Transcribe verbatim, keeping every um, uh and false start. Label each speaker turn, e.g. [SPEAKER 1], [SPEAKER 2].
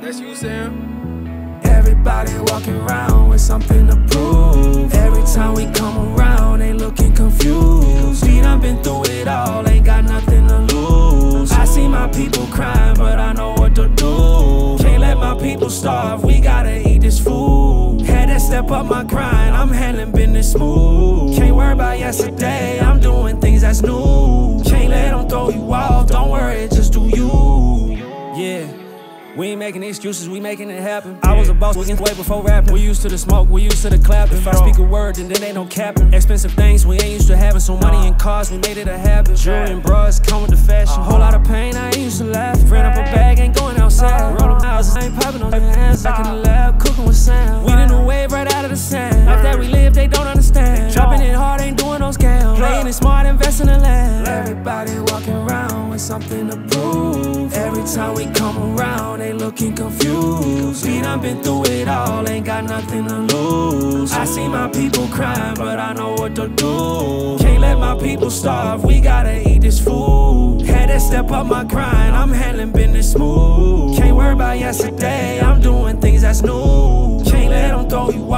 [SPEAKER 1] That's you, Sam.
[SPEAKER 2] Everybody walking around with something to prove. Every time we come around, they looking confused. We done been through it all, ain't got nothing to lose. I see my people crying, but I know what to do. Can't let my people starve, we gotta eat this food. Had to step up my grind, I'm handling business smooth. Can't worry about yesterday, I'm doing things that's new. Can't let them throw you off, don't worry, just do you. Yeah. We ain't making excuses, we making it happen. I was a boss way before rapping. We used to the smoke, we used to the clapping. If I speak a word, then there ain't no capping. Expensive things we ain't used to having. So money and cars, we made it a habit. Jewelry and bras come with the fashion. Whole lot of pain, I ain't used to laugh. Ran up a bag, ain't going outside. Roll up houses, ain't popping no hands. Like in the lab, cooking with Sam. We in the wave right out of the sand. Life that we live, they don't understand. Dropping it hard, ain't doing no scam. Playing it smart, investing in land. Everybody walking around with something to prove. Every time we come around, they looking confused. We done been through it all, ain't got nothing to lose. I see my people crying, but I know what to do. Can't let my people starve, we gotta eat this food. Had to step up my grind, I'm handling business smooth. Can't worry about yesterday, I'm doing things that's new. Can't let them throw you